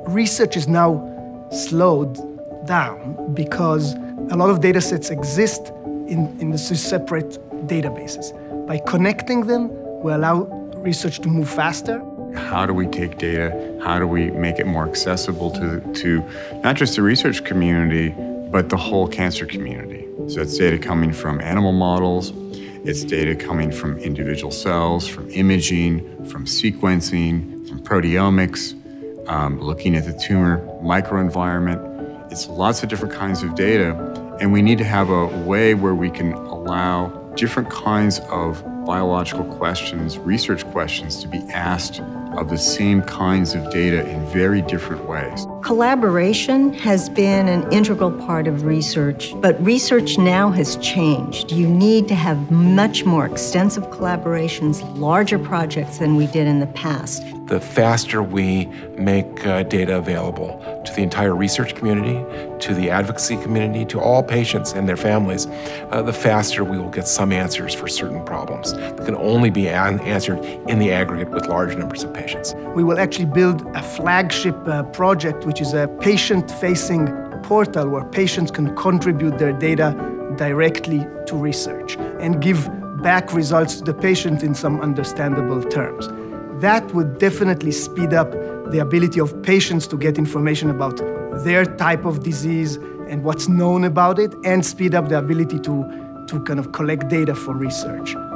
research is now slowed down because a lot of data sets exist in the separate databases. By connecting them, we allow research to move faster. How do we take data? How do we make it more accessible to not just the research community, but the whole cancer community? So it's data coming from animal models, it's data coming from individual cells, from imaging, from sequencing, from proteomics, looking at the tumor microenvironment. It's lots of different kinds of data, and we need to have a way where we can allow different kinds of biological questions, research questions, to be asked of the same kinds of data in very different ways. Collaboration has been an integral part of research, but research now has changed. You need to have much more extensive collaborations, larger projects than we did in the past. The faster we make data available to the entire research community, to the advocacy community, to all patients and their families, the faster we will get some answers for certain problems that can only be answered in the aggregate with large numbers of patients. We will actually build a flagship project, which is a patient-facing portal where patients can contribute their data directly to research and give back results to the patient in some understandable terms. That would definitely speed up the ability of patients to get information about their type of disease and what's known about it, and speed up the ability to kind of collect data for research.